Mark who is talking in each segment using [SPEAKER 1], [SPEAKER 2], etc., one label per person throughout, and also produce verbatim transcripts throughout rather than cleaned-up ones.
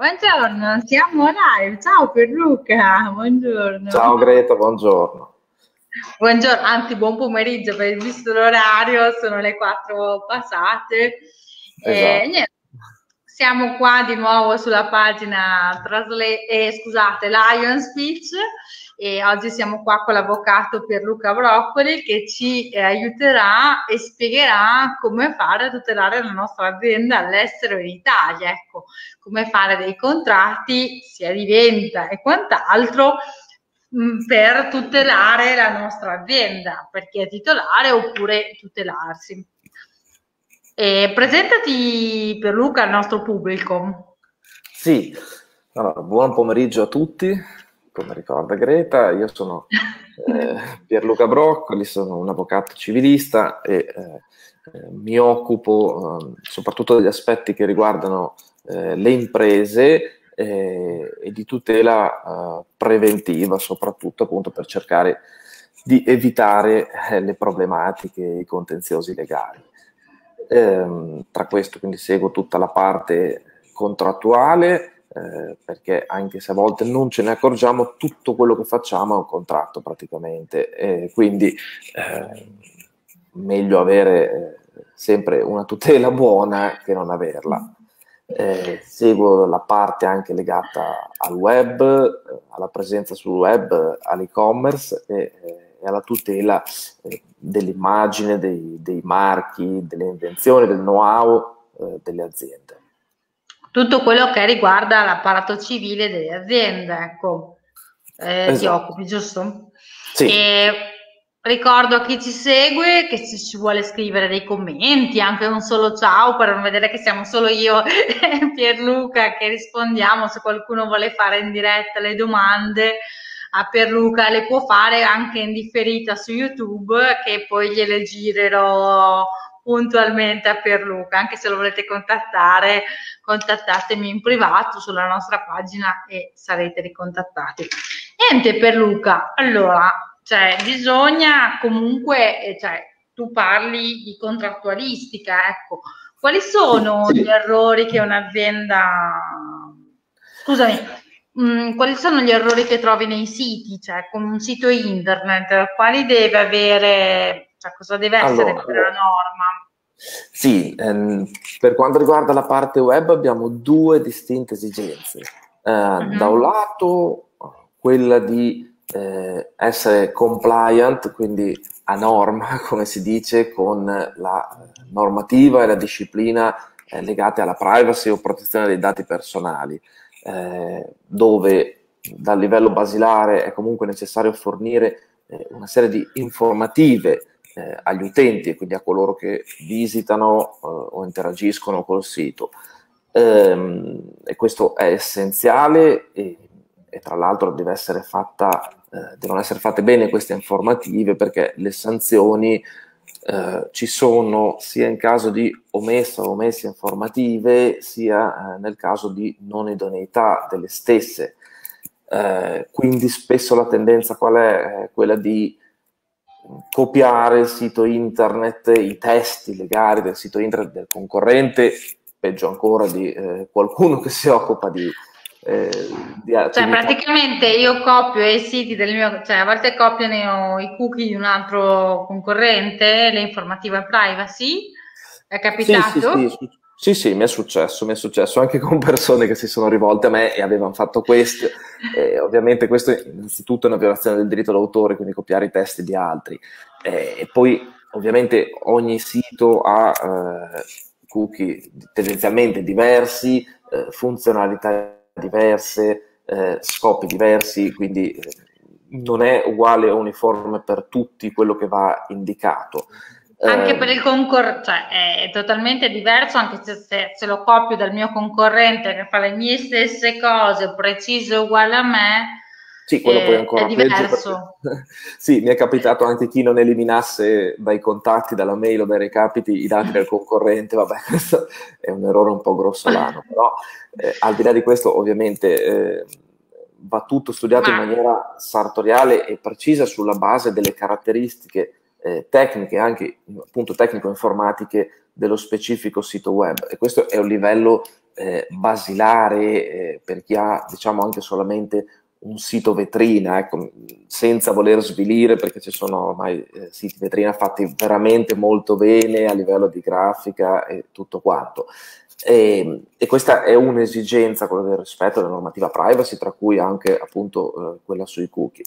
[SPEAKER 1] Buongiorno, siamo live. Ciao Pierluca, buongiorno.
[SPEAKER 2] Ciao Greta, buongiorno.
[SPEAKER 1] Buongiorno, anzi buon pomeriggio, per visto l'orario, sono le quattro passate.
[SPEAKER 2] Esatto.
[SPEAKER 1] E, niente, siamo qua di nuovo sulla pagina Translate, eh, scusate, Lion Speech, e oggi siamo qua con l'avvocato Pierluca Broccoli che ci eh, aiuterà e spiegherà come fare a tutelare la nostra azienda all'estero e in Italia, ecco, come fare dei contratti sia di vendita e quant'altro mh, per tutelare la nostra azienda, per chi è titolare oppure tutelarsi. E presentati Pierluca al nostro pubblico.
[SPEAKER 2] Sì, allora, buon pomeriggio a tutti, come ricorda Greta, io sono eh, Pierluca Broccoli, sono un avvocato civilista e eh, eh, mi occupo eh, soprattutto degli aspetti che riguardano eh, le imprese eh, e di tutela eh, preventiva, soprattutto appunto per cercare di evitare eh, le problematiche, i contenziosi legali. Eh, tra questo quindi seguo tutta la parte contrattuale, eh, perché anche se a volte non ce ne accorgiamo, tutto quello che facciamo è un contratto praticamente, e quindi eh, meglio avere eh, sempre una tutela buona che non averla. Eh, seguo la parte anche legata al web, eh, alla presenza sul web, all'e-commerce e, eh, e alla tutela eh, dell'immagine, dei, dei marchi, delle invenzioni, del know-how eh, delle aziende.
[SPEAKER 1] Tutto quello che riguarda l'apparato civile delle aziende, ecco, eh, ti
[SPEAKER 2] Esatto.
[SPEAKER 1] occupi, giusto?
[SPEAKER 2] Sì.
[SPEAKER 1] E ricordo a chi ci segue che se ci vuole scrivere dei commenti, anche un solo ciao, per non vedere che siamo solo io e Pierluca che rispondiamo, se qualcuno vuole fare in diretta le domande a Pierluca le può fare anche in differita su YouTube, che poi gliele girerò puntualmente a Pierluca, anche se lo volete contattare, contattatemi in privato sulla nostra pagina e sarete ricontattati. Niente Pierluca, allora, cioè, bisogna comunque, cioè, tu parli di contrattualistica, ecco, quali sono
[SPEAKER 2] Sì.
[SPEAKER 1] gli errori che un'azienda, scusami, mh, quali sono gli errori che trovi nei siti, cioè con un sito internet, quali deve avere, cioè cosa deve essere
[SPEAKER 2] Allora,
[SPEAKER 1] quella norma?
[SPEAKER 2] sì, ehm, per quanto riguarda la parte web abbiamo due distinte esigenze. Eh, da un
[SPEAKER 1] Mhm.
[SPEAKER 2] lato quella di eh, essere compliant, quindi a norma, come si dice, con la normativa e la disciplina eh, legate alla privacy o protezione dei dati personali, eh, dove dal livello basilare è comunque necessario fornire eh, una serie di informative eh, agli utenti e quindi a coloro che visitano eh, o interagiscono col sito. Ehm, e questo è essenziale e, e tra l'altro deve essere fatta, eh, devono essere fatte bene queste informative perché le sanzioni eh, ci sono sia in caso di omessa o omesse informative sia eh, nel caso di non idoneità delle stesse. Eh, quindi spesso la tendenza qual è? Eh, quella di copiare il sito internet, i testi legali del sito internet del concorrente, peggio ancora di eh, qualcuno che si occupa di, eh, di
[SPEAKER 1] Cioè,
[SPEAKER 2] attività.
[SPEAKER 1] praticamente io copio i siti del mio, cioè a volte copiano i cookie di un altro concorrente, le informative privacy, è
[SPEAKER 2] Sì, sì, sì,
[SPEAKER 1] capitato?
[SPEAKER 2] su- sì, sì, mi è successo, mi è successo anche con persone che si sono rivolte a me e avevano fatto questo. Eh, ovviamente questo innanzitutto è una violazione del diritto d'autore, quindi copiare i testi di altri. Eh, e poi ovviamente ogni sito ha eh, cookie tendenzialmente diversi, eh, funzionalità diverse, eh, scopi diversi, quindi eh, non è uguale o uniforme per tutti quello che va indicato.
[SPEAKER 1] Anche per
[SPEAKER 2] Eh,
[SPEAKER 1] il concorrente, cioè è totalmente diverso anche se, se, se lo copio dal mio concorrente che fa le mie stesse cose, preciso uguale a me,
[SPEAKER 2] Sì, quello poi è
[SPEAKER 1] eh, è
[SPEAKER 2] ancora peggio perché
[SPEAKER 1] diverso.
[SPEAKER 2] sì, mi è capitato anche chi non eliminasse dai contatti, dalla mail o dai recapiti i dati del concorrente, vabbè, questo è un errore un po' grossolano, però eh, al di là di questo ovviamente eh, va tutto studiato in
[SPEAKER 1] Ma
[SPEAKER 2] maniera sartoriale e precisa sulla base delle caratteristiche eh, tecniche, anche appunto tecnico-informatiche dello specifico sito web e questo è un livello eh, basilare eh, per chi ha, diciamo, anche solamente un sito vetrina, ecco, senza voler svilire, perché ci sono ormai eh, siti vetrina fatti veramente molto bene a livello di grafica e tutto quanto. E, e questa è un'esigenza, quella del rispetto della normativa privacy, tra cui anche appunto eh, quella sui cookie.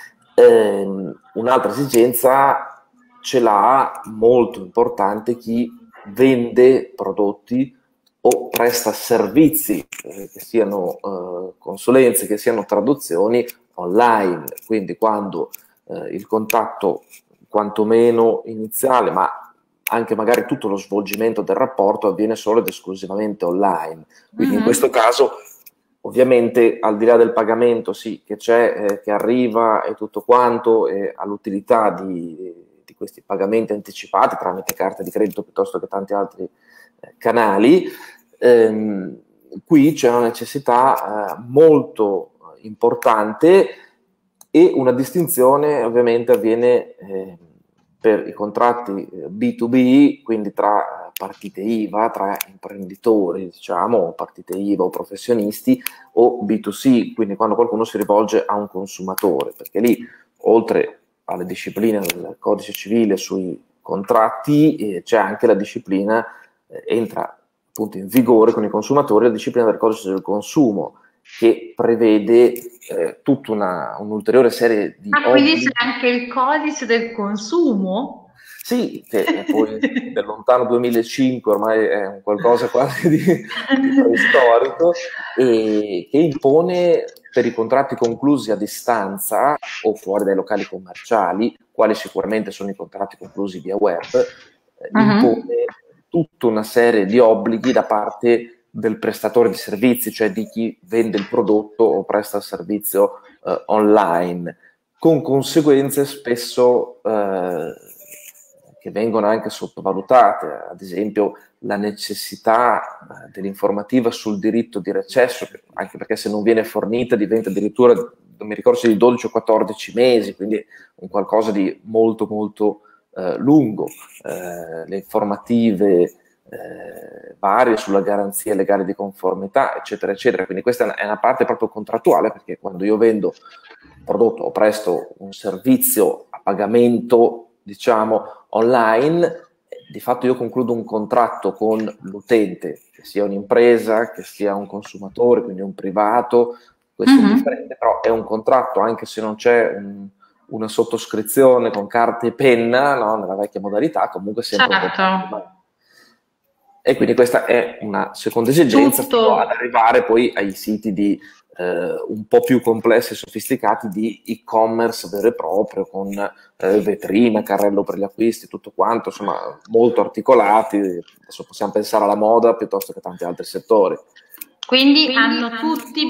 [SPEAKER 2] Eh, un'altra esigenza ce l'ha molto importante chi vende prodotti o presta servizi, eh, che siano eh, consulenze, che siano traduzioni online, quindi quando eh, il contatto quantomeno iniziale, ma anche magari tutto lo svolgimento del rapporto avviene solo ed esclusivamente online. Quindi mm-hmm. in questo caso ovviamente al di là del pagamento sì che c'è, eh, che arriva e tutto quanto, e all'utilità di, di questi pagamenti anticipati tramite carte di credito piuttosto che tanti altri eh, canali, ehm, qui c'è una necessità eh, molto importante, e una distinzione ovviamente avviene eh, per i contratti B due B, quindi tra partite I V A, tra imprenditori, diciamo, o partite I V A o professionisti, o B due C, quindi quando qualcuno si rivolge a un consumatore, perché lì, oltre alle discipline del codice civile sui contratti, eh, c'è anche la disciplina, eh, entra appunto in vigore con i consumatori, la disciplina del codice del consumo, che prevede eh, tutta una, un'ulteriore serie di
[SPEAKER 1] ah, quindi c'è anche il codice del consumo?
[SPEAKER 2] Sì, che poi del lontano duemilacinque ormai è un qualcosa quasi di, di preistorico, e che impone per i contratti conclusi a distanza o fuori dai locali commerciali, quali sicuramente sono i contratti conclusi via web, eh, uh-huh. impone tutta una serie di obblighi da parte del prestatore di servizi, cioè di chi vende il prodotto o presta il servizio eh, online, con conseguenze spesso eh, che vengono anche sottovalutate, ad esempio la necessità eh, dell'informativa sul diritto di recesso, anche perché se non viene fornita diventa addirittura, non mi ricordo se di dodici o quattordici mesi, quindi un qualcosa di molto molto eh, lungo. Eh, le informative Eh, varie sulla garanzia legale di conformità, eccetera, eccetera. Quindi questa è una, è una parte proprio contrattuale, perché quando io vendo un prodotto o presto un servizio a pagamento, diciamo, online, eh, di fatto io concludo un contratto con l'utente, che sia un'impresa, che sia un consumatore, quindi un privato, questo mm-hmm. è differente, però è un contratto, anche se non c'è un, una sottoscrizione con carta e penna, no, nella vecchia modalità, comunque sempre certo. un contratto. E quindi questa è una seconda esigenza, fino ad arrivare poi ai siti di, eh, un po' più complessi e sofisticati di e-commerce vero e proprio, con eh, vetrina, carrello per gli acquisti, tutto quanto, insomma, molto articolati. Adesso possiamo pensare alla moda piuttosto che a tanti altri settori.
[SPEAKER 1] Quindi, Quindi hanno, hanno tutti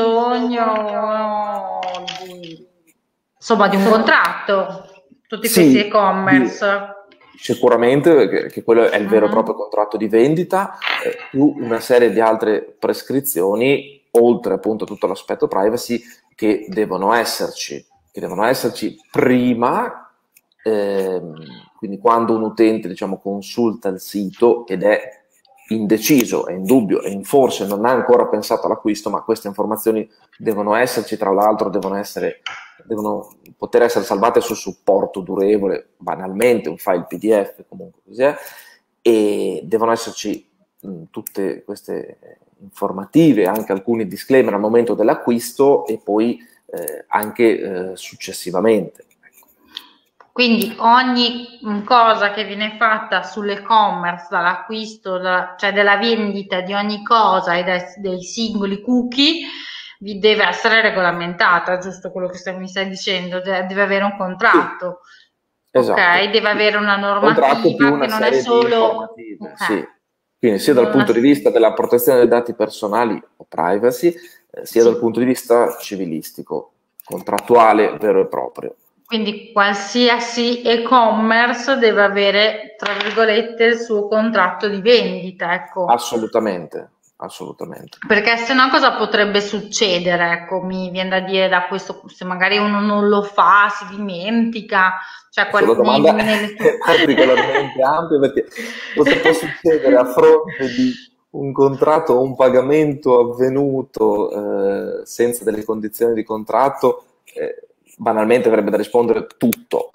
[SPEAKER 1] bisogno di, insomma, di un contratto, tutti
[SPEAKER 2] sì,
[SPEAKER 1] questi e-commerce.
[SPEAKER 2] Sicuramente, che, che quello è il vero e proprio contratto di vendita, eh, più una serie di altre prescrizioni, oltre appunto a tutto l'aspetto privacy, che devono esserci, che devono esserci prima, ehm, quindi quando un utente, diciamo, consulta il sito ed è indeciso, è in dubbio e in forse non ha ancora pensato all'acquisto, ma queste informazioni devono esserci, tra l'altro devono essere devono poter essere salvate su supporto durevole, banalmente un file P D F, comunque così è, e devono esserci mh, tutte queste informative, anche alcuni disclaimer al momento dell'acquisto e poi eh, anche eh, successivamente.
[SPEAKER 1] Quindi ogni cosa che viene fatta sull'e-commerce, dall'acquisto, da, cioè della vendita di ogni cosa e dai, dei singoli cookie, vi deve essere regolamentata, giusto quello che mi stai dicendo, deve avere un contratto, sì. Esatto. Ok, deve avere una normativa una che non è solo... Okay.
[SPEAKER 2] Sì. Quindi sia dal punto di vista della protezione dei dati personali o privacy, eh, sia sì. dal punto di vista civilistico, contrattuale vero e proprio.
[SPEAKER 1] Quindi qualsiasi e-commerce deve avere, tra virgolette, il suo contratto di vendita, ecco.
[SPEAKER 2] Assolutamente. Assolutamente.
[SPEAKER 1] Perché se no cosa potrebbe succedere? Ecco, mi viene da dire da questo, se magari uno non lo fa, si dimentica, cioè
[SPEAKER 2] qual- la domanda nelle... è particolarmente ampia, perché cosa può succedere a fronte di un contratto o un pagamento avvenuto eh, senza delle condizioni di contratto, eh, banalmente avrebbe da rispondere tutto,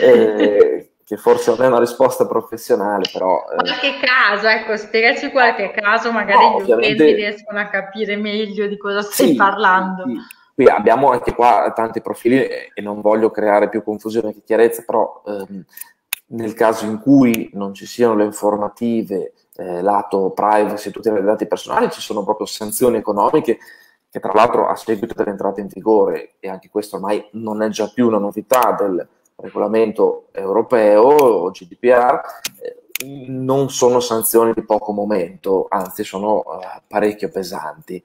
[SPEAKER 2] eh, che forse non è una risposta professionale, però... Eh,
[SPEAKER 1] qualche caso, ecco, spiegaci qualche caso, magari
[SPEAKER 2] no,
[SPEAKER 1] gli utenti
[SPEAKER 2] ovviamente
[SPEAKER 1] riescono a capire meglio di cosa stai
[SPEAKER 2] sì, sì,
[SPEAKER 1] parlando.
[SPEAKER 2] sì. Qui abbiamo anche qua tanti profili e e non voglio creare più confusione che chiarezza, però ehm, nel caso in cui non ci siano le informative, eh, lato privacy, tutela dei dati personali, ci sono proprio sanzioni economiche che tra l'altro a seguito dell'entrata in vigore, e anche questo ormai non è già più una novità del regolamento europeo o G D P R, eh, non sono sanzioni di poco momento, anzi sono eh, parecchio pesanti.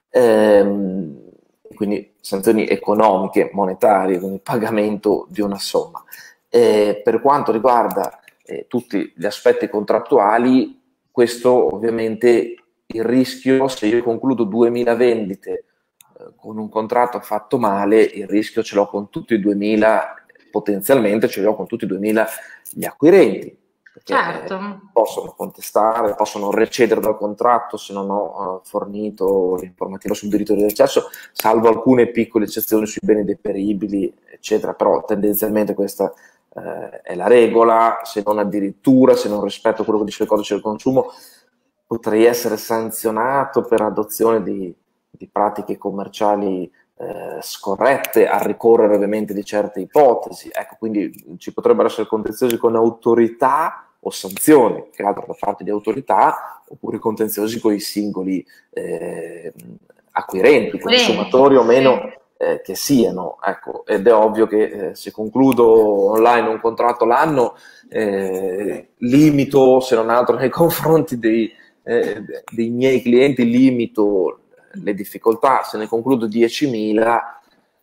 [SPEAKER 2] Ehm, quindi sanzioni economiche, monetarie, quindi pagamento di una somma. Eh, per quanto riguarda eh, tutti gli aspetti contrattuali, questo ovviamente il rischio, se io concludo duemila vendite eh, con un contratto fatto male, il rischio ce l'ho con tutti i duemila, potenzialmente ce l'ho con tutti i duemila gli acquirenti, perché
[SPEAKER 1] Certo.
[SPEAKER 2] eh, possono contestare, possono recedere dal contratto se non ho uh, fornito l'informativa sul diritto di accesso, salvo alcune piccole eccezioni sui beni deperibili, eccetera, però tendenzialmente questa eh, è la regola, se non addirittura, se non rispetto quello che dice il codice del consumo, potrei essere sanzionato per adozione di, di pratiche commerciali eh, scorrette, a ricorrere ovviamente di certe ipotesi. Ecco, quindi ci potrebbero essere contenziosi con autorità o sanzioni, che altro da parte di autorità, oppure contenziosi con i singoli eh, acquirenti, consumatori o meno eh, che siano. Ecco, ed è ovvio che eh, se concludo online un contratto l'anno, eh, limito, se non altro nei confronti dei, eh, dei miei clienti, limito le difficoltà. Se ne concludo diecimila,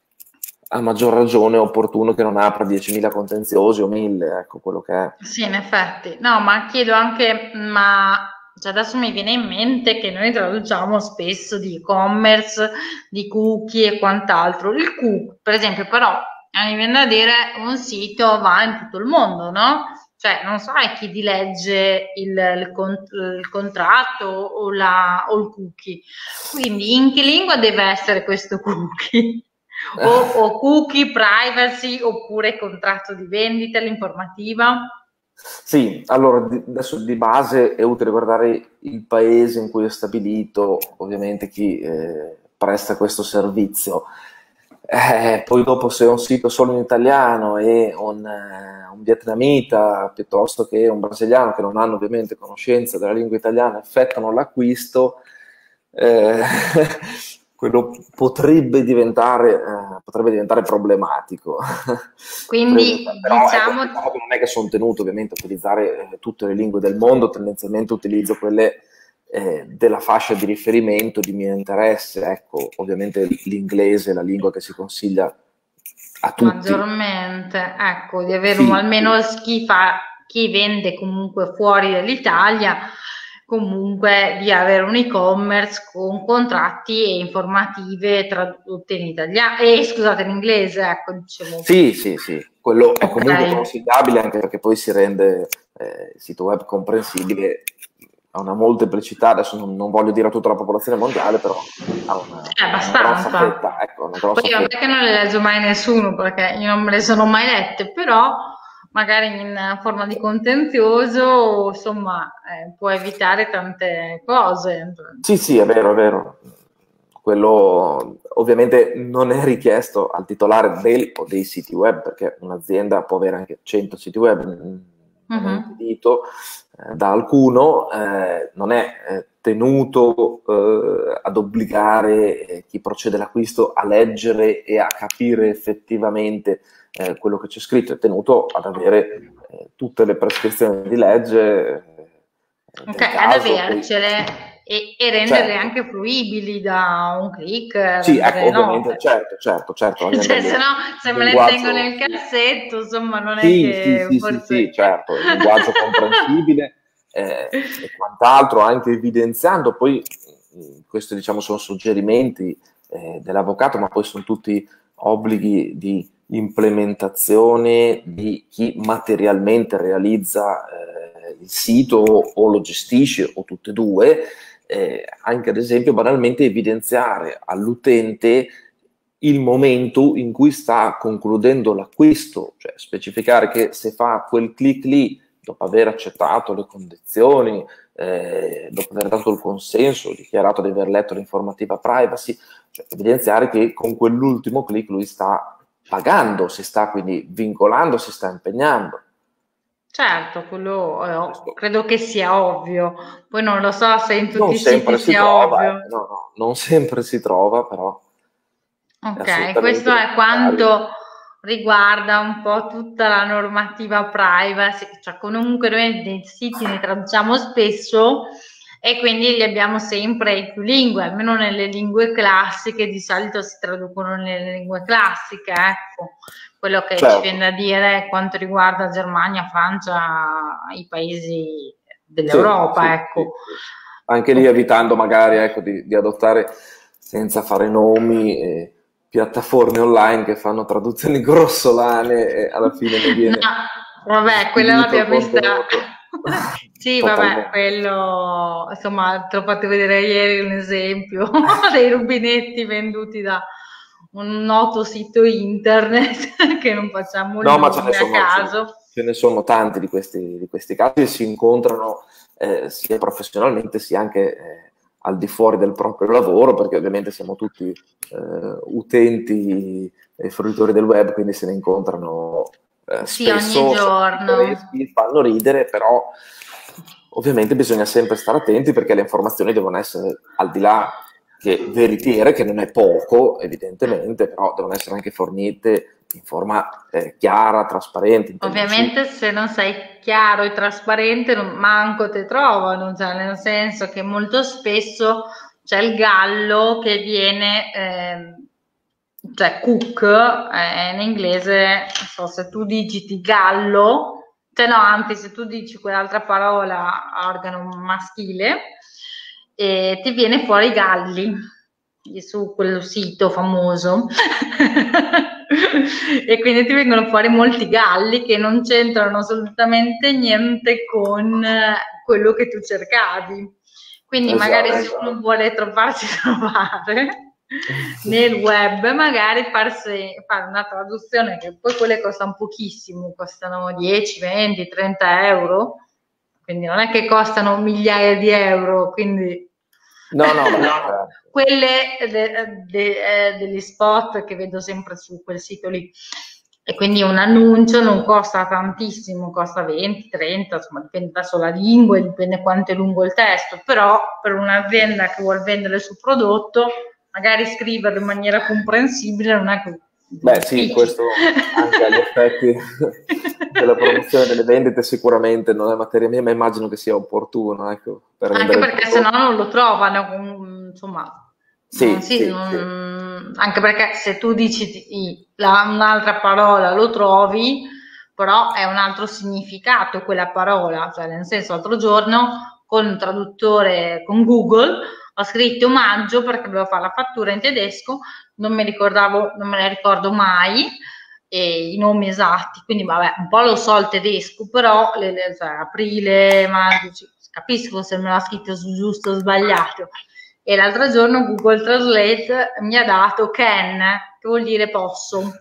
[SPEAKER 2] a maggior ragione è opportuno che non apra diecimila contenziosi o mille, ecco quello che è.
[SPEAKER 1] Sì, in effetti. No, ma chiedo anche, ma cioè adesso mi viene in mente che noi traduciamo spesso di e-commerce, di cookie e quant'altro. Il cookie, per esempio, però, mi viene da dire, un sito va in tutto il mondo, no? Cioè, non sai chi ti legge il, il, con- il contratto o, la, o il cookie. Quindi, in che lingua deve essere questo cookie? O, o cookie, privacy, oppure contratto di vendita, l'informativa?
[SPEAKER 2] Sì, allora di, adesso di base è utile guardare il paese in cui è stabilito, ovviamente chi eh, presta questo servizio. Eh, poi dopo se è un sito solo in italiano e un, eh, un vietnamita piuttosto che un brasiliano che non hanno ovviamente conoscenza della lingua italiana effettuano l'acquisto, eh, quello potrebbe diventare, eh, potrebbe diventare problematico.
[SPEAKER 1] Quindi
[SPEAKER 2] Però ecco,
[SPEAKER 1] diciamo,
[SPEAKER 2] diciamo che non è che sono tenuto ovviamente a utilizzare eh, tutte le lingue del mondo, tendenzialmente utilizzo quelle eh, della fascia di riferimento di mio interesse. Ecco, ovviamente l'inglese è la lingua che si consiglia a tutti.
[SPEAKER 1] maggiormente, ecco, di avere un,
[SPEAKER 2] Sì,
[SPEAKER 1] almeno chi fa, chi vende comunque fuori dall'Italia, comunque di avere un e-commerce con contratti e informative tradotte in italiano, e scusate, in inglese, ecco, dicevo.
[SPEAKER 2] sì, sì, sì, quello è comunque
[SPEAKER 1] Ok.
[SPEAKER 2] consigliabile anche perché poi si rende eh, il sito web comprensibile a una molteplicità, adesso non, non voglio dire a tutta la popolazione mondiale, però ha una,
[SPEAKER 1] È
[SPEAKER 2] una grossa
[SPEAKER 1] abbastanza.
[SPEAKER 2] fetta, ecco, una grossa
[SPEAKER 1] Poi vabbè
[SPEAKER 2] fetta.
[SPEAKER 1] che non le legge mai nessuno perché io non me le sono mai lette, però magari in forma di contenzioso, insomma, eh, può evitare tante cose.
[SPEAKER 2] Sì, sì, è vero, è vero. Quello ovviamente non è richiesto al titolare del o dei siti web, perché un'azienda può avere anche cento siti web, non è
[SPEAKER 1] Mhm.
[SPEAKER 2] impedito eh, da alcuno, eh, non è eh, tenuto eh, ad obbligare eh, chi procede all'acquisto a leggere e a capire effettivamente eh, quello che c'è scritto, è tenuto ad avere eh, tutte le prescrizioni di legge eh,
[SPEAKER 1] Ok,
[SPEAKER 2] del
[SPEAKER 1] ad
[SPEAKER 2] caso. Poi,
[SPEAKER 1] avercele e, e renderle
[SPEAKER 2] certo,
[SPEAKER 1] anche fruibili da un click,
[SPEAKER 2] sì, ecco,
[SPEAKER 1] rendere
[SPEAKER 2] ovviamente,
[SPEAKER 1] note.
[SPEAKER 2] certo, certo, certo, a
[SPEAKER 1] Cioè,
[SPEAKER 2] livello
[SPEAKER 1] se no,
[SPEAKER 2] di
[SPEAKER 1] se me le tengo
[SPEAKER 2] linguaggio,
[SPEAKER 1] nel
[SPEAKER 2] sì.
[SPEAKER 1] cassetto, insomma, non è
[SPEAKER 2] Sì, sì,
[SPEAKER 1] che
[SPEAKER 2] sì, sì,
[SPEAKER 1] forse...
[SPEAKER 2] sì, certo, il linguaggio comprensibile eh, e quant'altro, anche evidenziando, poi mh, questi diciamo sono suggerimenti eh, dell'avvocato, ma poi sono tutti obblighi di implementazione di chi materialmente realizza eh, il sito o lo gestisce o tutte e due, eh, anche ad esempio banalmente evidenziare all'utente il momento in cui sta concludendo l'acquisto, cioè specificare che se fa quel click lì dopo aver accettato le condizioni, eh, dopo aver dato il consenso, dichiarato di aver letto l'informativa privacy, cioè evidenziare che con quell'ultimo click lui sta pagando, si sta quindi vincolando, si sta impegnando.
[SPEAKER 1] Certo, quello eh, credo che sia ovvio, poi non lo so se in tutti
[SPEAKER 2] Non
[SPEAKER 1] i siti
[SPEAKER 2] sempre si
[SPEAKER 1] sia
[SPEAKER 2] trova,
[SPEAKER 1] ovvio.
[SPEAKER 2] eh, no, no, non sempre si trova, però è
[SPEAKER 1] Ok,
[SPEAKER 2] assolutamente
[SPEAKER 1] questo è
[SPEAKER 2] necessario.
[SPEAKER 1] quanto riguarda un po' tutta la normativa privacy, cioè comunque noi dei siti ne traduciamo spesso e quindi li abbiamo sempre in più lingue, almeno nelle lingue classiche, di solito si traducono nelle lingue classiche, ecco, quello che ci
[SPEAKER 2] Certo,
[SPEAKER 1] viene da dire quanto riguarda Germania, Francia, i paesi
[SPEAKER 2] sì,
[SPEAKER 1] dell'Europa,
[SPEAKER 2] sì, sì,
[SPEAKER 1] ecco.
[SPEAKER 2] sì. Anche lì
[SPEAKER 1] Ok.
[SPEAKER 2] evitando magari ecco, di, di adottare, senza fare nomi, eh, piattaforme online che fanno traduzioni grossolane e alla fine ne
[SPEAKER 1] No,
[SPEAKER 2] viene
[SPEAKER 1] vabbè, quella
[SPEAKER 2] svilito il
[SPEAKER 1] l'abbiamo vista.
[SPEAKER 2] contenuto.
[SPEAKER 1] Sì, vabbè,
[SPEAKER 2] Totalmente.
[SPEAKER 1] quello, insomma, te l'ho fatto vedere ieri un esempio dei rubinetti venduti da un noto sito internet che non facciamo il
[SPEAKER 2] No, ma ce ne
[SPEAKER 1] nome a
[SPEAKER 2] sono, ce ne,
[SPEAKER 1] caso.
[SPEAKER 2] ce ne sono tanti di questi, di questi casi e si incontrano eh, sia professionalmente sia anche eh, al di fuori del proprio lavoro, perché ovviamente siamo tutti eh, utenti e fruitori del web, quindi se ne incontrano eh,
[SPEAKER 1] Sì, ogni
[SPEAKER 2] spesso, sono
[SPEAKER 1] giorno.
[SPEAKER 2] pittoreschi, fanno ridere, però ovviamente bisogna sempre stare attenti perché le informazioni devono essere al di là che veritiere, che non è poco, evidentemente, però devono essere anche fornite in forma eh, chiara, trasparente, intelligibile.
[SPEAKER 1] Ovviamente se non sei chiaro e trasparente non manco te trovano, cioè nel senso che molto spesso c'è il gallo che viene, ehm, cioè cook, eh, in inglese, non so se tu digiti gallo, cioè no, anzi se tu dici quell'altra parola, organo maschile, e ti viene fuori galli su quel sito famoso e quindi ti vengono fuori molti galli che non c'entrano assolutamente niente con eh, quello che tu cercavi. Quindi magari se
[SPEAKER 2] Esatto.
[SPEAKER 1] uno vuole trovarsi trovare nel web, magari farsi, fare una traduzione che poi quelle costano pochissimo, costano dieci, venti, trenta euro, quindi non è che costano migliaia di euro, quindi
[SPEAKER 2] No, no, beh,
[SPEAKER 1] no,
[SPEAKER 2] certo.
[SPEAKER 1] quelle de- de- eh, degli spot che vedo sempre su quel sito lì. E quindi un annuncio non costa tantissimo, costa venti, trenta, insomma dipende da sola lingua e dipende quanto è lungo il testo, però per un'azienda che vuole vendere il suo prodotto, magari scriverlo in maniera comprensibile non è così
[SPEAKER 2] Beh, sì,
[SPEAKER 1] difficile.
[SPEAKER 2] questo anche agli effetti della promozione delle vendite sicuramente non è materia mia, ma immagino che sia opportuno, ecco, per
[SPEAKER 1] Anche
[SPEAKER 2] vendere il
[SPEAKER 1] perché se no
[SPEAKER 2] prodotto.
[SPEAKER 1] non lo trovano, com- insomma, non
[SPEAKER 2] Sì,
[SPEAKER 1] si-
[SPEAKER 2] sì, sì.
[SPEAKER 1] non- anche perché se tu dici i- la- un'altra parola lo trovi, però è un altro significato quella parola, cioè nel senso l'altro giorno con un traduttore con Google ho scritto omaggio perché dovevo fare la fattura in tedesco, non mi ricordavo, non me la ricordo mai e i nomi esatti, quindi vabbè, un po' lo so il tedesco, però le, le, cioè, aprile, maggio, capisco se me l'ha scritto su giusto o sbagliato. E l'altro giorno Google Translate mi ha dato can, che vuol dire posso,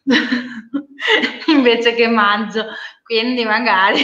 [SPEAKER 1] invece che maggio, quindi magari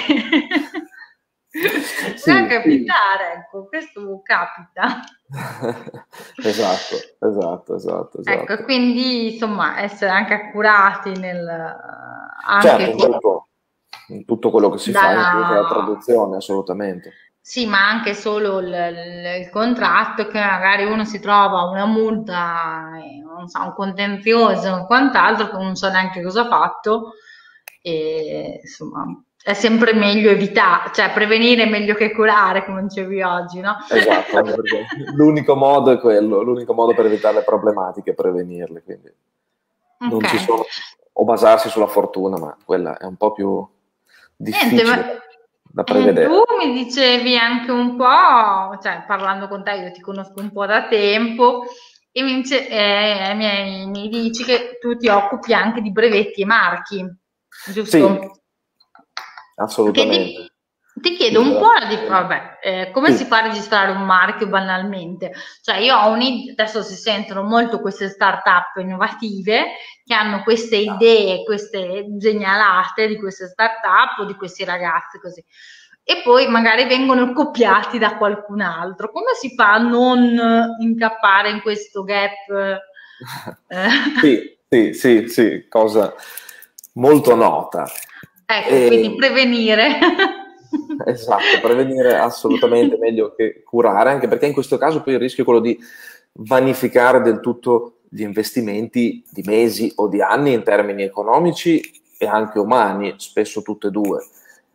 [SPEAKER 1] può
[SPEAKER 2] Sì,
[SPEAKER 1] capitare, ecco, questo capita.
[SPEAKER 2] esatto, esatto, esatto,
[SPEAKER 1] Ecco,
[SPEAKER 2] esatto.
[SPEAKER 1] quindi insomma essere anche accurati nel
[SPEAKER 2] Certo,
[SPEAKER 1] anche
[SPEAKER 2] in
[SPEAKER 1] con,
[SPEAKER 2] tutto, in tutto quello che si fa, inclusa la
[SPEAKER 1] dalla
[SPEAKER 2] traduzione, assolutamente.
[SPEAKER 1] sì, ma anche solo il, il- il contratto che magari uno si trova una multa, eh, non so, un contenzioso o quant'altro che non sa neanche cosa ha fatto e insomma è sempre meglio evitare, cioè prevenire è meglio che curare, come dicevi oggi, no?
[SPEAKER 2] Esatto, anche perché l'unico modo è quello, l'unico modo per evitare le problematiche è prevenirle, quindi
[SPEAKER 1] Ok.
[SPEAKER 2] non ci sono, o basarsi sulla fortuna, ma quella è un po' più
[SPEAKER 1] Niente, ma
[SPEAKER 2] difficile da, da
[SPEAKER 1] eh, tu
[SPEAKER 2] prevedere.
[SPEAKER 1] mi dicevi anche un po', cioè parlando con te, io ti conosco un po' da tempo, e mi, dice- eh, mi, mi dici che tu ti occupi anche di brevetti e marchi,
[SPEAKER 2] Sì,
[SPEAKER 1] giusto? Che
[SPEAKER 2] assolutamente.
[SPEAKER 1] di, di chiedo un po' la dif- vabbè, eh, come si
[SPEAKER 2] Sì.
[SPEAKER 1] fa a registrare un marchio banalmente? Cioè io ho un'idea, adesso si sentono molto queste start-up innovative che hanno queste idee, queste genialate di queste start-up o di questi ragazzi così. E poi magari vengono copiati da qualcun altro. Come si fa a non incappare in questo gap? eh?
[SPEAKER 2] Sì, sì, sì, sì, cosa molto nota.
[SPEAKER 1] Ecco, quindi
[SPEAKER 2] E,
[SPEAKER 1] prevenire.
[SPEAKER 2] esatto, prevenire è assolutamente meglio che curare, anche perché in questo caso poi il rischio è quello di vanificare del tutto gli investimenti di mesi o di anni in termini economici e anche umani, spesso tutte e due.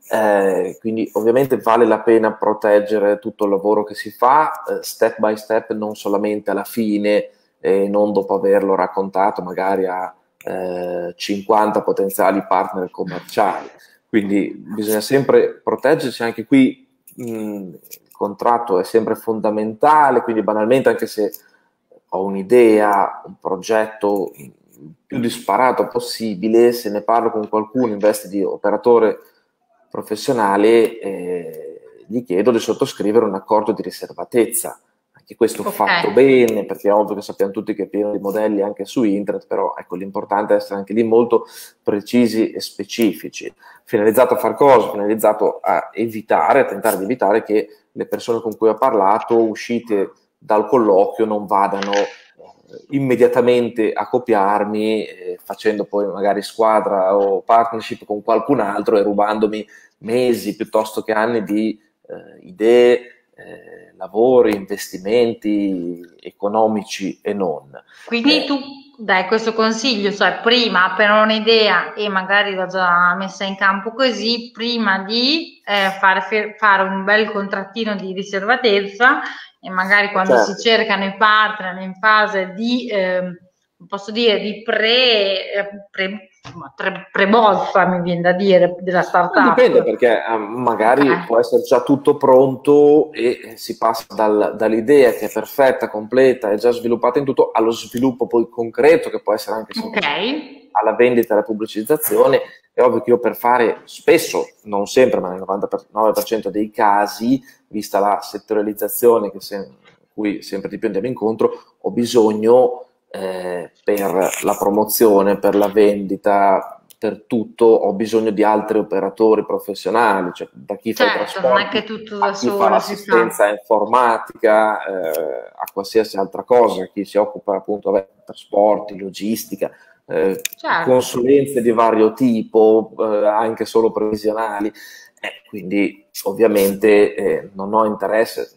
[SPEAKER 2] Eh, quindi ovviamente vale la pena proteggere tutto il lavoro che si fa, eh, step by step, non solamente alla fine, e non dopo averlo raccontato magari a eh, cinquanta potenziali partner commerciali. Quindi bisogna sempre proteggersi, anche qui mh, il contratto è sempre fondamentale, quindi banalmente anche se ho un'idea, un progetto più disparato possibile, se ne parlo con qualcuno in veste di operatore professionale, eh, gli chiedo di sottoscrivere un accordo di riservatezza. Anche questo
[SPEAKER 1] Ok,
[SPEAKER 2] fatto bene, perché è ovvio che sappiamo tutti che è pieno di modelli anche su internet, però ecco, l'importante è essere anche lì molto precisi e specifici. Finalizzato a far cosa? Finalizzato a evitare, a tentare di evitare che le persone con cui ho parlato, uscite dal colloquio, non vadano eh, immediatamente a copiarmi, eh, facendo poi magari squadra o partnership con qualcun altro e rubandomi mesi piuttosto che anni di eh, idee, eh, lavori, investimenti economici e non.
[SPEAKER 1] quindi
[SPEAKER 2] Eh,
[SPEAKER 1] tu dai questo consiglio, cioè prima appena ho un'idea e magari l'ho già messa in campo così, prima di eh, fare, fe- fare un bel contrattino di riservatezza e magari quando si
[SPEAKER 2] certo.
[SPEAKER 1] cercano i partner in fase di, ehm, posso dire, di pre, eh, pre, insomma, pre, pre-bozza, mi viene da dire, della
[SPEAKER 2] Ma dipende
[SPEAKER 1] startup.
[SPEAKER 2] perché eh,
[SPEAKER 1] Ok,
[SPEAKER 2] magari può essere già tutto pronto e si passa dal- dall'idea che è perfetta, completa, è già sviluppata in tutto, allo sviluppo poi concreto, che può essere anche
[SPEAKER 1] ok,
[SPEAKER 2] semplicemente alla vendita e alla pubblicizzazione. È ovvio che io per fare spesso, non sempre, ma nel novantanove per cento dei casi, vista la settorializzazione che se- cui sempre di più andiamo incontro, ho bisogno eh, per la promozione, per la vendita, per tutto, ho bisogno di altri operatori professionali, cioè da chi fa i
[SPEAKER 1] certo, non è
[SPEAKER 2] trasporti
[SPEAKER 1] che tutto da
[SPEAKER 2] a chi fa
[SPEAKER 1] solo si fa.
[SPEAKER 2] l'assistenza informatica, eh, a qualsiasi altra cosa, chi si occupa appunto di trasporti, logistica, eh,
[SPEAKER 1] Certo.
[SPEAKER 2] consulenze di vario tipo, eh, anche solo previsionali. Eh, quindi ovviamente eh, non ho interesse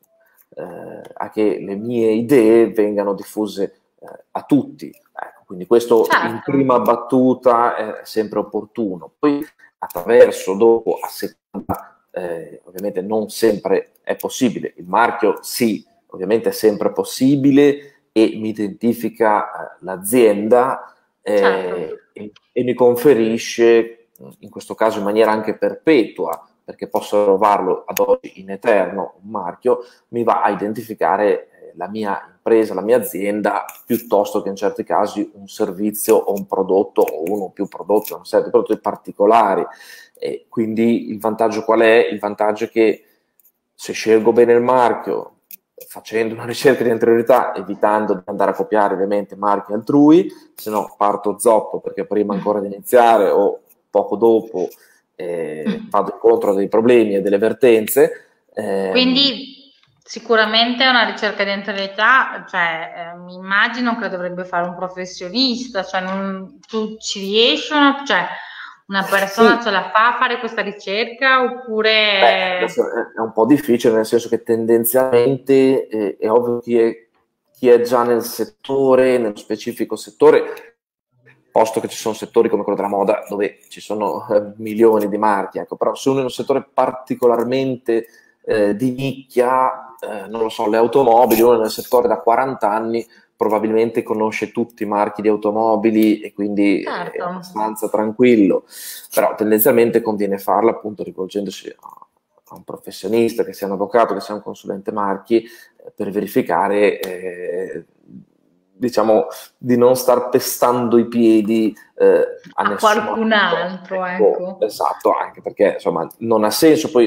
[SPEAKER 2] eh, a che le mie idee vengano diffuse eh, a tutti. Ecco, quindi questo in
[SPEAKER 1] Certo,
[SPEAKER 2] prima battuta è sempre opportuno. Poi attraverso, dopo, a seconda, eh, ovviamente non sempre è possibile. Il marchio sì, ovviamente è sempre possibile e mi identifica eh, l'azienda
[SPEAKER 1] certo,
[SPEAKER 2] eh, e, e mi conferisce, in questo caso in maniera anche perpetua, perché posso rovarlo ad oggi in eterno, un marchio, mi va a identificare eh, la mia impresa, la mia azienda, piuttosto che in certi casi un servizio o un prodotto o uno o più prodotti, una serie di prodotti particolari. E quindi il vantaggio qual è? Il vantaggio è che se scelgo bene il marchio, facendo una ricerca di anteriorità, evitando di andare a copiare ovviamente marchi altrui, se no parto zoppo perché prima ancora di iniziare o poco dopo eh, vado incontro a dei problemi e delle vertenze. Ehm,
[SPEAKER 1] quindi sicuramente è una ricerca di anzianità, cioè eh, mi immagino che dovrebbe fare un professionista, cioè non, tu ci riesci, una, cioè una persona
[SPEAKER 2] sì,
[SPEAKER 1] ce la fa a fare questa ricerca
[SPEAKER 2] beh,
[SPEAKER 1] oppure...
[SPEAKER 2] adesso è è un po' difficile, nel senso che tendenzialmente eh, è ovvio chi è, chi è già nel settore, nello specifico settore, posto che ci sono settori come quello della moda dove ci sono eh, milioni di marchi, ecco, però se uno è in un settore particolarmente eh, di nicchia, eh, non lo so, le automobili, uno è nel settore da quaranta anni, probabilmente conosce tutti i marchi di automobili e quindi è
[SPEAKER 1] Certo,
[SPEAKER 2] abbastanza tranquillo, però tendenzialmente conviene farlo appunto rivolgendosi a, a un professionista, che sia un avvocato, che sia un consulente marchi, eh, per verificare, eh, diciamo, di non star pestando i piedi eh, a
[SPEAKER 1] a
[SPEAKER 2] nessun
[SPEAKER 1] qualcun
[SPEAKER 2] altro.
[SPEAKER 1] altro,
[SPEAKER 2] Ecco,
[SPEAKER 1] ecco.
[SPEAKER 2] esatto, anche perché insomma non ha senso poi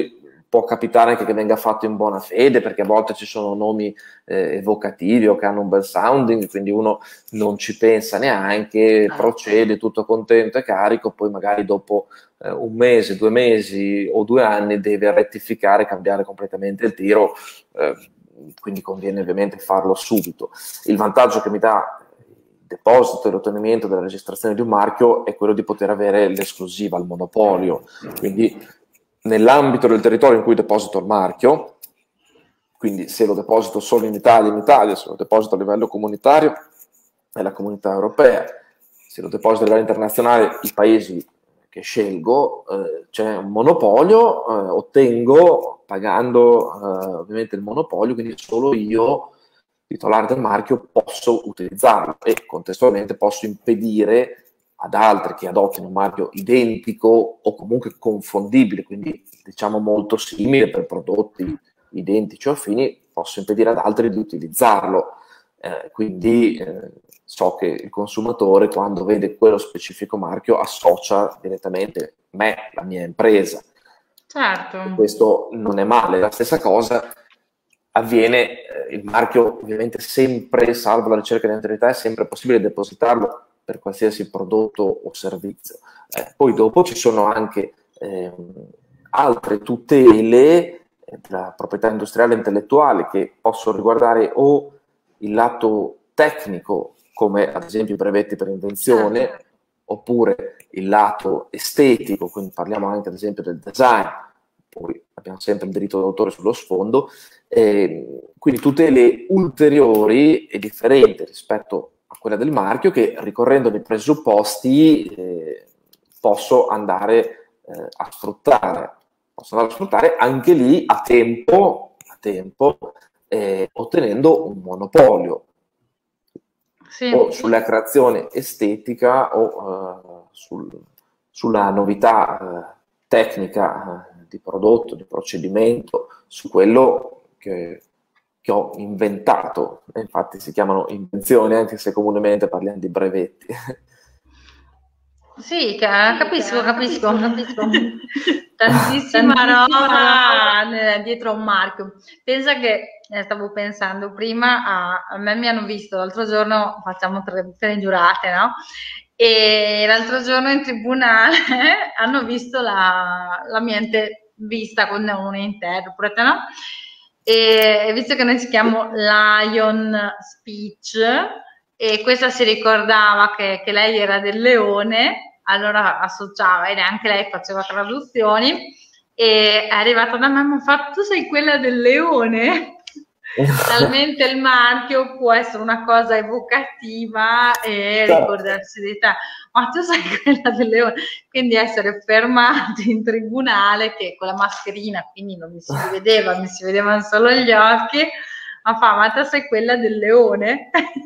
[SPEAKER 2] può capitare anche che venga fatto in buona fede, perché a volte ci sono nomi eh, evocativi o che hanno un bel sounding, quindi uno non ci pensa neanche,
[SPEAKER 1] Ah,
[SPEAKER 2] procede tutto contento e carico, poi magari dopo eh, un mese, due mesi o due anni deve rettificare, cambiare completamente il tiro, eh, quindi conviene ovviamente farlo subito. Il vantaggio che mi dà il deposito e l'ottenimento della registrazione di un marchio è quello di poter avere l'esclusiva, il monopolio, quindi nell'ambito del territorio in cui deposito il marchio, quindi se lo deposito solo in Italia, in Italia, se lo deposito a livello comunitario, è la comunità europea, se lo deposito a livello internazionale, i paesi che scelgo, eh, c'è un monopolio, eh, ottengo pagando eh, ovviamente il monopolio, quindi solo io, titolare del marchio, posso utilizzarlo e contestualmente posso impedire ad altri che adottino un marchio identico o comunque confondibile, quindi diciamo molto simile per prodotti identici o affini, posso impedire ad altri di utilizzarlo. Eh, quindi eh, so che il consumatore, quando vede quello specifico marchio, associa direttamente me, la mia impresa.
[SPEAKER 1] certo.
[SPEAKER 2] E questo non è male. La stessa cosa avviene, eh, il marchio ovviamente sempre, salvo la ricerca di identità, è sempre possibile depositarlo per qualsiasi prodotto o servizio. Eh, poi dopo ci sono anche eh, altre tutele della proprietà industriale e intellettuale che possono riguardare o il lato tecnico, come ad esempio i brevetti per invenzione,
[SPEAKER 1] Certo.
[SPEAKER 2] oppure il lato estetico, quindi parliamo anche ad esempio del design, poi abbiamo sempre il diritto d'autore sullo sfondo, eh, quindi tutele ulteriori e differenti rispetto a quella del marchio che, ricorrendo dei presupposti, eh, posso andare eh, a sfruttare. Posso andare a sfruttare anche lì a tempo, a tempo eh, ottenendo un monopolio
[SPEAKER 1] Sì.
[SPEAKER 2] o sulla creazione estetica o uh, sul, sulla novità uh, tecnica uh, di prodotto, di procedimento, su quello che, che ho inventato. E infatti si chiamano invenzioni, anche se comunemente parliamo di brevetti.
[SPEAKER 1] Sì, ca-
[SPEAKER 2] Sì,
[SPEAKER 1] capisco, capisco.
[SPEAKER 2] capisco, capisco.
[SPEAKER 1] Tantissima
[SPEAKER 2] Tantissima roba.
[SPEAKER 1] roba ne- dietro a un marchio. Pensa che eh, stavo pensando prima, a, a me mi hanno visto l'altro giorno, facciamo tre, tre giurate, no? E l'altro giorno in tribunale hanno visto la, la mia intervista con un interprete, no? E visto che noi ci chiamiamo Lion Speech, e questa si ricordava che, che lei era del leone, allora associava, e anche lei faceva traduzioni, e è arrivata da me e mi ha fatto: tu sei quella del leone? Talmente il marchio può essere una cosa evocativa e
[SPEAKER 2] Certo.
[SPEAKER 1] ricordarsi di te, ma tu sei quella del leone, quindi essere fermati in tribunale che con la mascherina, quindi non mi si vedeva, mi si vedevano solo gli occhi, ma fa: ma tu sei quella del leone?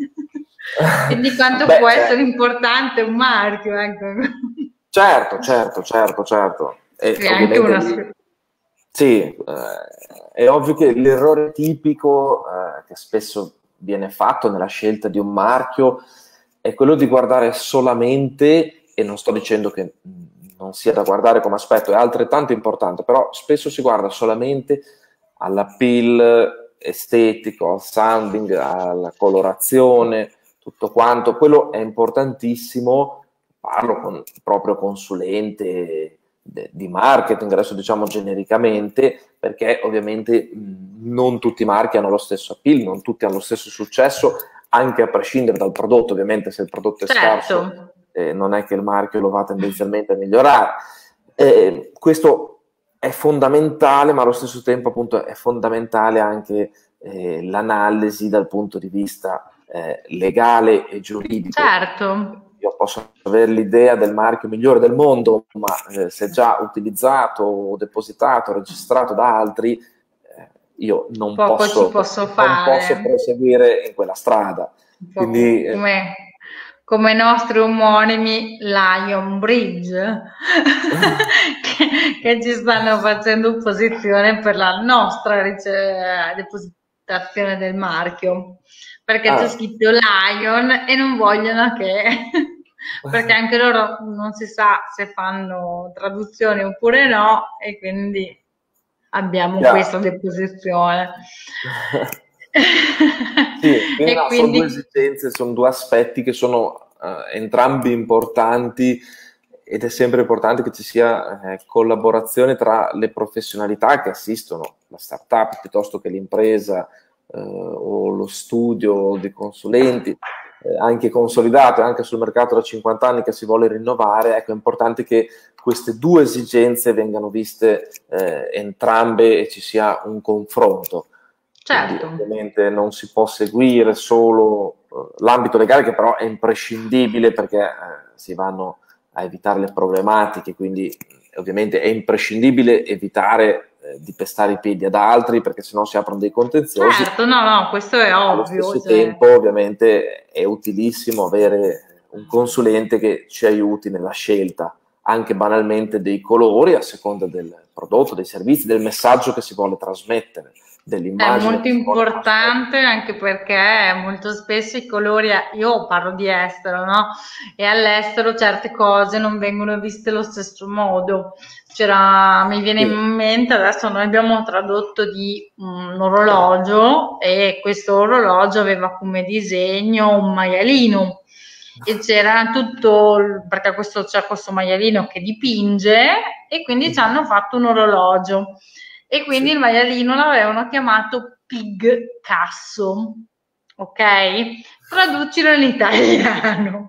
[SPEAKER 1] Quindi quanto
[SPEAKER 2] Beh,
[SPEAKER 1] può
[SPEAKER 2] certo.
[SPEAKER 1] essere importante un marchio, ecco.
[SPEAKER 2] Certo, certo, certo, certo. E
[SPEAKER 1] È anche
[SPEAKER 2] ovviamente
[SPEAKER 1] una...
[SPEAKER 2] lì, sì, eh, è ovvio che l'errore tipico eh, che spesso viene fatto nella scelta di un marchio è quello di guardare solamente, e non sto dicendo che non sia da guardare come aspetto, è altrettanto importante, però spesso si guarda solamente all'appeal estetico, al sounding, alla colorazione, tutto quanto. Quello è importantissimo. Parlo con il proprio consulente di marketing, adesso diciamo genericamente, perché ovviamente non tutti i marchi hanno lo stesso appeal, non tutti hanno lo stesso successo, anche a prescindere dal prodotto. Ovviamente se il prodotto è scarso,
[SPEAKER 1] Certo.
[SPEAKER 2] eh, non è che il marchio lo va tendenzialmente a migliorare. Eh, questo è fondamentale, ma allo stesso tempo appunto è fondamentale anche eh, l'analisi dal punto di vista eh, legale e giuridico.
[SPEAKER 1] Certo.
[SPEAKER 2] Io posso avere l'idea del marchio migliore del mondo, ma eh, se già utilizzato, depositato, registrato da altri, eh, io non
[SPEAKER 1] Poco
[SPEAKER 2] posso,
[SPEAKER 1] ci posso
[SPEAKER 2] non posso
[SPEAKER 1] fare.
[SPEAKER 2] proseguire in quella strada.
[SPEAKER 1] Un po'
[SPEAKER 2] Quindi, eh,
[SPEAKER 1] come, come i nostri omonimi Lion Bridge, che, che ci stanno facendo opposizione per la nostra rice- depositazione del marchio, perché c'è
[SPEAKER 2] ah,
[SPEAKER 1] scritto Lion e non vogliono che... perché anche loro non si sa se fanno traduzioni oppure no, e quindi abbiamo
[SPEAKER 2] chiaro.
[SPEAKER 1] questa deposizione.
[SPEAKER 2] Sì, quindi
[SPEAKER 1] E
[SPEAKER 2] no, sono due
[SPEAKER 1] quindi
[SPEAKER 2] esigenze, sono due aspetti che sono eh, entrambi importanti ed è sempre importante che ci sia eh, collaborazione tra le professionalità che assistono la startup piuttosto che l'impresa eh, o lo studio dei consulenti, eh, anche consolidato, anche sul mercato da cinquanta anni che si vuole rinnovare. Ecco, è importante che queste due esigenze vengano viste eh, entrambe e ci sia un confronto. Quindi
[SPEAKER 1] certo.
[SPEAKER 2] ovviamente non si può seguire solo eh, l'ambito legale, che però è imprescindibile perché eh, si vanno a evitare le problematiche, quindi eh, ovviamente è imprescindibile evitare eh, di pestare i piedi ad altri perché sennò si aprono dei contenziosi.
[SPEAKER 1] Certo, no, no, questo è
[SPEAKER 2] Allo
[SPEAKER 1] ovvio,
[SPEAKER 2] stesso
[SPEAKER 1] cioè.
[SPEAKER 2] tempo ovviamente è utilissimo avere un consulente che ci aiuti nella scelta anche banalmente dei colori a seconda del prodotto, dei servizi, del messaggio che si vuole trasmettere,
[SPEAKER 1] È
[SPEAKER 2] dell'immagine
[SPEAKER 1] molto
[SPEAKER 2] che si vuole trasmettere.
[SPEAKER 1] importante anche perché molto spesso i colori, io parlo di estero, no? E all'estero certe cose non vengono viste allo stesso modo. C'era, mi viene in
[SPEAKER 2] Sì.
[SPEAKER 1] mente, adesso noi abbiamo tradotto di un orologio e questo orologio aveva come disegno un maialino e c'era tutto, il- perché questo, c'è questo maialino che dipinge e quindi ci hanno fatto un orologio e quindi
[SPEAKER 2] Sì.
[SPEAKER 1] il maialino l'avevano chiamato Pig Casso, ok? Traducilo in italiano.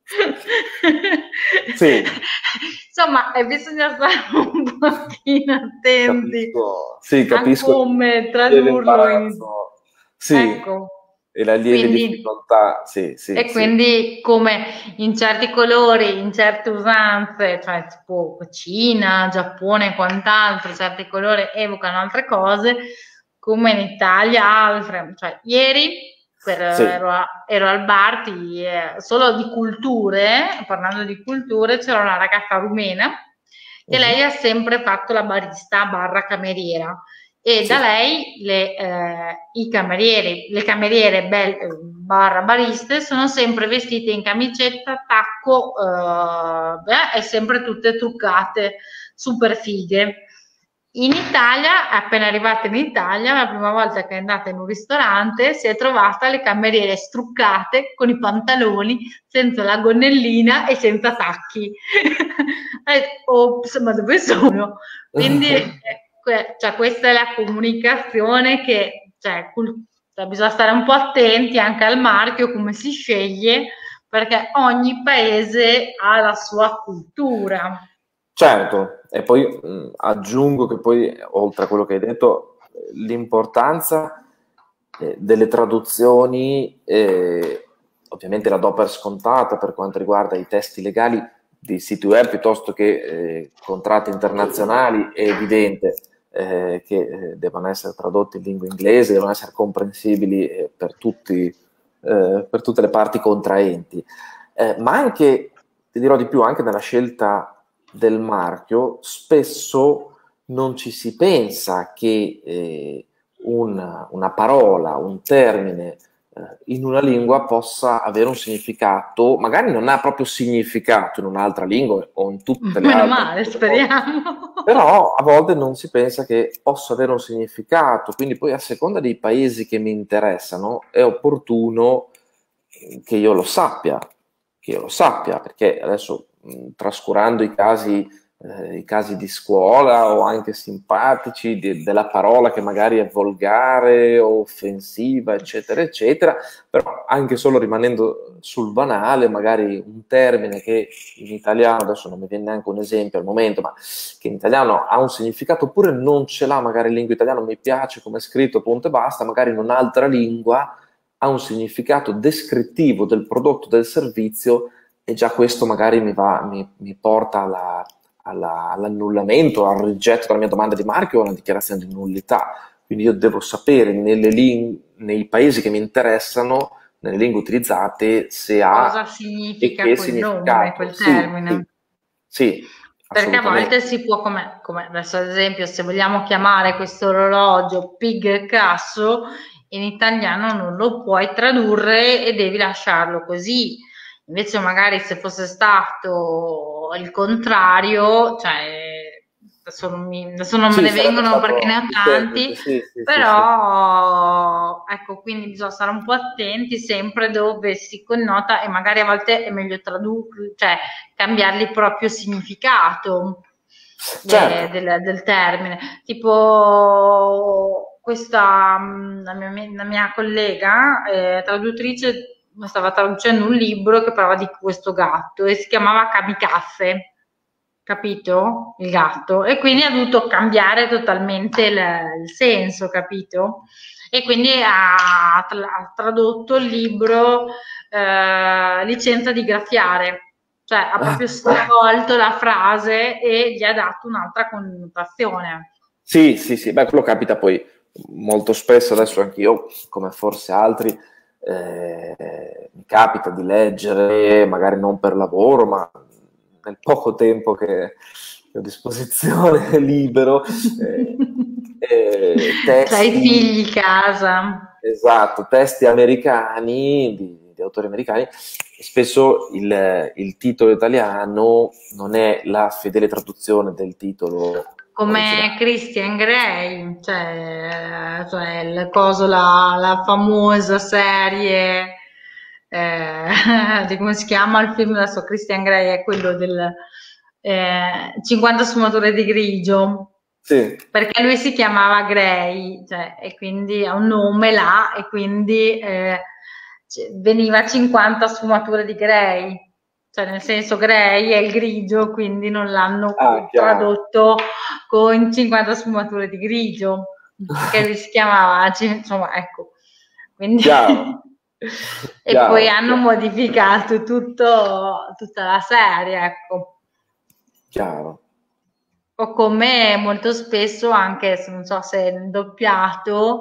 [SPEAKER 2] Sì,
[SPEAKER 1] Insomma, eh, bisogna stare un pochino attenti
[SPEAKER 2] capisco, sì,
[SPEAKER 1] a
[SPEAKER 2] capisco il
[SPEAKER 1] come
[SPEAKER 2] lieve
[SPEAKER 1] tradurlo in...
[SPEAKER 2] imbarazzo, sì,
[SPEAKER 1] Ecco,
[SPEAKER 2] e la lieve
[SPEAKER 1] quindi
[SPEAKER 2] difficoltà, sì, sì,
[SPEAKER 1] e
[SPEAKER 2] sì.
[SPEAKER 1] quindi come in certi colori, in certe usanze, cioè tipo Cina, Giappone e quant'altro, certi colori evocano altre cose, come in Italia altre. Cioè, ieri per-
[SPEAKER 2] Sì.
[SPEAKER 1] ero, a- ero al bar di, eh, solo di culture, parlando di culture, c'era una ragazza rumena che
[SPEAKER 2] Mhm.
[SPEAKER 1] lei ha sempre fatto la barista barra cameriera e da
[SPEAKER 2] Sì.
[SPEAKER 1] lei le, eh, i camerieri, le cameriere bel- barra bariste sono sempre vestite in camicetta, tacco, eh, beh, e sempre tutte truccate, super fighe. In Italia, appena arrivata in Italia, la prima volta che è andata in un ristorante, si è trovata le cameriere struccate con i pantaloni, senza la gonnellina e senza tacchi. E, ops, ma dove sono? Quindi eh, que- cioè, questa è la comunicazione che cioè, cul- cioè, bisogna stare un po' attenti anche al marchio, come si sceglie, perché ogni paese ha la sua cultura.
[SPEAKER 2] Certo, e poi mh, aggiungo che poi, oltre a quello che hai detto, eh, l'importanza eh, delle traduzioni, eh, ovviamente la do per scontata per quanto riguarda i testi legali di siti web piuttosto che eh, contratti internazionali, è evidente eh, che eh, devono essere tradotti in lingua inglese, devono essere comprensibili eh, per tutti, eh, per tutte le parti contraenti. Eh, ma anche, ti dirò di più, anche nella scelta del marchio, spesso non ci si pensa che eh, una, una parola, un termine eh, in una lingua possa avere un significato, magari non ha proprio significato in un'altra lingua o in tutte le
[SPEAKER 1] Meno
[SPEAKER 2] altre
[SPEAKER 1] male,
[SPEAKER 2] lingue,
[SPEAKER 1] speriamo.
[SPEAKER 2] però a volte non si pensa che possa avere un significato, quindi poi a seconda dei paesi che mi interessano è opportuno che io lo sappia, che io lo sappia, perché adesso mh, trascurando i casi, eh, i casi di scuola o anche simpatici di- della parola che magari è volgare o offensiva, eccetera, eccetera, però anche solo rimanendo sul banale, magari un termine che in italiano, adesso non mi viene neanche un esempio al momento, ma che in italiano ha un significato oppure non ce l'ha, magari in lingua italiana mi piace come è scritto, punto e basta, magari in un'altra lingua ha un significato descrittivo del prodotto, del servizio e già questo magari mi, va, mi, mi porta alla, alla, all'annullamento, al rigetto della mia domanda di marchio o alla dichiarazione di nullità. Quindi io devo sapere nelle ling- nei paesi che mi interessano, nelle lingue utilizzate, se
[SPEAKER 1] Cosa
[SPEAKER 2] ha e
[SPEAKER 1] significa
[SPEAKER 2] che
[SPEAKER 1] quel nome,
[SPEAKER 2] significato.
[SPEAKER 1] quel
[SPEAKER 2] Sì, sì,
[SPEAKER 1] termine?
[SPEAKER 2] sì,
[SPEAKER 1] Perché a volte
[SPEAKER 2] assolutamente.
[SPEAKER 1] si può, come, come adesso ad esempio, se vogliamo chiamare questo orologio Pig Casso, in italiano non lo puoi tradurre e devi lasciarlo così. Invece magari se fosse stato il contrario, cioè adesso non, mi, adesso non me
[SPEAKER 2] Sì,
[SPEAKER 1] ne
[SPEAKER 2] sarebbe
[SPEAKER 1] vengono
[SPEAKER 2] stato
[SPEAKER 1] perché ne ho
[SPEAKER 2] il
[SPEAKER 1] tanti,
[SPEAKER 2] semplice, sì, sì, sì, sì.
[SPEAKER 1] però ecco, quindi bisogna stare un po' attenti sempre dove si connota e magari a volte è meglio tradurre, cioè cambiargli proprio significato de-
[SPEAKER 2] Certo.
[SPEAKER 1] del, del termine. Tipo questa, mh, la mia, la mia collega, eh, traduttrice, stava traducendo un libro che parlava di questo gatto e si chiamava Kamikaze, capito? Il gatto. E quindi ha dovuto cambiare totalmente il, il senso, capito? E quindi ha, tra- ha tradotto il libro eh, Licenza di graffiare, cioè ha proprio stravolto la frase e gli ha dato un'altra connotazione.
[SPEAKER 2] Sì, sì, sì, beh, quello capita poi molto spesso, adesso anch'io, come forse altri, eh, mi capita di leggere, magari non per lavoro, ma nel poco tempo che che ho a disposizione libero, eh, eh,
[SPEAKER 1] C'hai i
[SPEAKER 2] testi,
[SPEAKER 1] figli a casa.
[SPEAKER 2] esatto, testi americani, di, di autori americani, e spesso il, il titolo italiano non è la fedele traduzione del titolo
[SPEAKER 1] Come
[SPEAKER 2] originale.
[SPEAKER 1] Christian Grey, cioè, cioè il coso, la, la famosa serie eh, di come si chiama il film adesso? Christian Grey è quello del eh, cinquanta sfumature di grigio,
[SPEAKER 2] Sì.
[SPEAKER 1] perché lui si chiamava Grey, cioè, e quindi ha un nome là, e quindi eh, c- veniva cinquanta sfumature di Grey, cioè nel senso Grey è il grigio, quindi non l'hanno
[SPEAKER 2] Ah, chiaro.
[SPEAKER 1] tradotto con cinquanta sfumature di grigio, perché lui si chiamava, c- insomma, ecco, quindi
[SPEAKER 2] Chiaro,
[SPEAKER 1] e poi
[SPEAKER 2] chiaro,
[SPEAKER 1] hanno
[SPEAKER 2] chiaro,
[SPEAKER 1] modificato tutto, tutta la serie, ecco.
[SPEAKER 2] chiaro.
[SPEAKER 1] O come molto spesso, anche se non so se è il doppiato,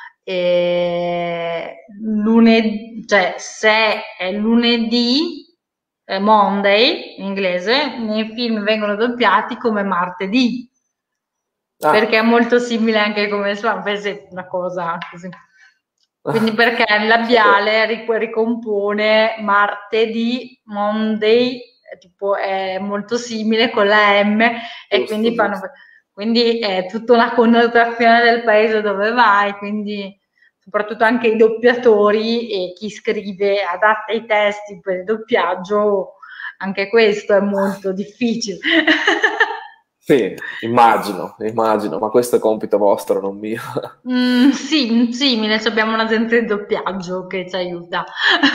[SPEAKER 1] eh, lunedì, cioè se è lunedì, eh, Monday in inglese, nei film vengono doppiati come martedì, perché è
[SPEAKER 2] Ah,
[SPEAKER 1] molto simile anche come suona, per esempio, una cosa così. Quindi perché il
[SPEAKER 2] non sapevo.
[SPEAKER 1] labiale ric- ricompone martedì, Monday, è tipo è molto simile con la M e
[SPEAKER 2] Giusto,
[SPEAKER 1] quindi fanno,
[SPEAKER 2] giusto.
[SPEAKER 1] quindi è tutta una connotazione del paese dove vai, quindi soprattutto anche i doppiatori e chi scrive, adatta i testi per il doppiaggio, anche questo è molto difficile.
[SPEAKER 2] Sì, immagino, immagino, ma questo è compito vostro, non mio.
[SPEAKER 1] Mm, sì, simile, ci abbiamo un agente di doppiaggio che ci aiuta.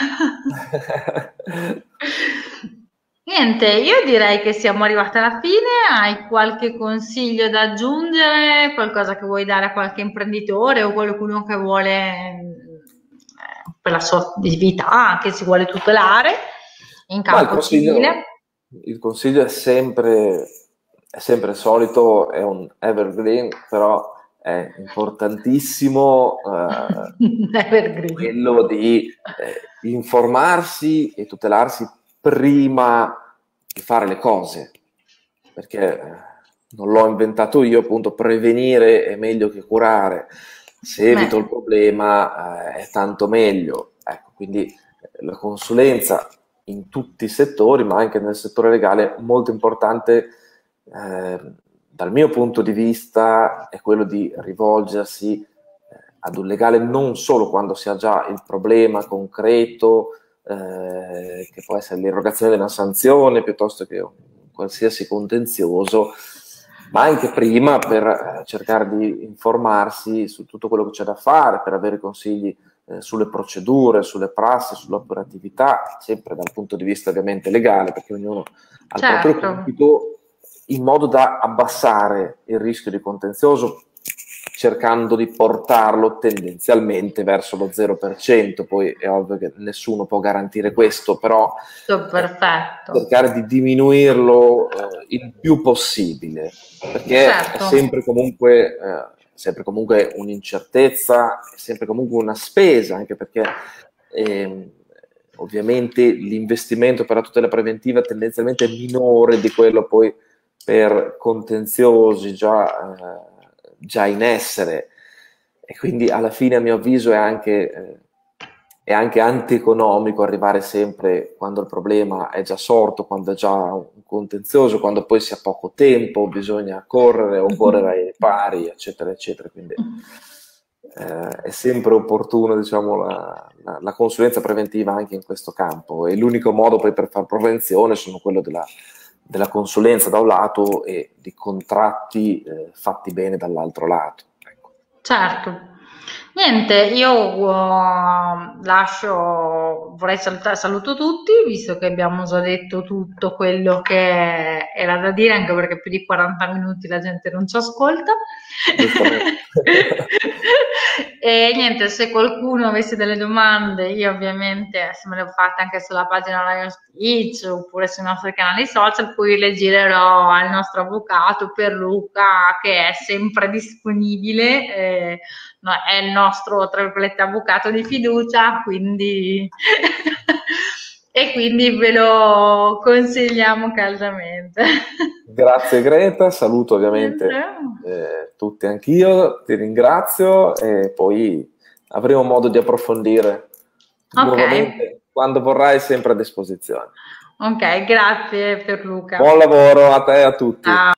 [SPEAKER 1] Niente, io direi che siamo arrivati alla fine. Hai qualche consiglio da aggiungere? Qualcosa che vuoi dare a qualche imprenditore o qualcuno che vuole, eh, per la sua attività, che si vuole tutelare in
[SPEAKER 2] Ma il
[SPEAKER 1] campo
[SPEAKER 2] consiglio,
[SPEAKER 1] civile?
[SPEAKER 2] il consiglio è sempre, è sempre il solito, è un evergreen, però è importantissimo eh,
[SPEAKER 1] Evergreen.
[SPEAKER 2] quello di eh, informarsi e tutelarsi prima di fare le cose, perché eh, non l'ho inventato io, appunto, prevenire è meglio che curare. Se evito il
[SPEAKER 1] Beh,
[SPEAKER 2] problema eh, è tanto meglio. Ecco, quindi eh, la consulenza in tutti i settori, ma anche nel settore legale, molto importante eh, dal mio punto di vista è quello di rivolgersi eh, ad un legale non solo quando si ha già il problema concreto, eh, che può essere l'erogazione di una sanzione piuttosto che un qualsiasi contenzioso, ma anche prima per eh, cercare di informarsi su tutto quello che c'è da fare, per avere consigli eh, sulle procedure, sulle prassi, sull'operatività, sempre dal punto di vista ovviamente legale, perché ognuno ha il proprio
[SPEAKER 1] certo.
[SPEAKER 2] compito, in modo da abbassare il rischio di contenzioso, cercando di portarlo tendenzialmente verso lo zero per cento. Poi è ovvio che nessuno può garantire questo, però
[SPEAKER 1] Tutto
[SPEAKER 2] eh,
[SPEAKER 1] perfetto.
[SPEAKER 2] cercare di diminuirlo eh, il più possibile, perché è
[SPEAKER 1] Certo.
[SPEAKER 2] sempre comunque, eh, sempre comunque un'incertezza, è sempre comunque una spesa, anche perché ehm, ovviamente l'investimento per la tutela preventiva tendenzialmente è minore di quello poi per contenziosi già, eh, già in essere, e quindi alla fine a mio avviso è anche, eh, è anche antieconomico arrivare sempre quando il problema è già sorto, quando è già un contenzioso, quando poi si ha poco tempo, bisogna correre o correre ai ripari, eccetera, eccetera. Quindi eh, è sempre opportuno, diciamo, la, la, la consulenza preventiva anche in questo campo. E l'unico modo poi per fare prevenzione sono quello della, della consulenza da un lato e di contratti eh, fatti bene dall'altro lato. Ecco.
[SPEAKER 1] Certo. Niente, io uh, lascio, vorrei salutare, saluto tutti, visto che abbiamo già detto tutto quello che era da dire, anche perché più di quaranta minuti la gente non ci ascolta.
[SPEAKER 2] Giustamente.
[SPEAKER 1] E niente, se qualcuno avesse delle domande, io ovviamente, se me le ho fatte anche sulla pagina Lion Speech oppure sui nostri canali social, poi le girerò al nostro avvocato Pierluca, che è sempre disponibile. Eh, no, è il nostro, tra virgolette, avvocato di fiducia, quindi e quindi ve lo consigliamo caldamente.
[SPEAKER 2] Grazie Greta, saluto ovviamente eh, tutti anch'io, ti ringrazio e poi avremo modo di approfondire
[SPEAKER 1] Ok,
[SPEAKER 2] nuovamente quando vorrai, sempre a disposizione.
[SPEAKER 1] ok, grazie Pierluca.
[SPEAKER 2] Buon lavoro a te e a tutti.
[SPEAKER 1] Ciao.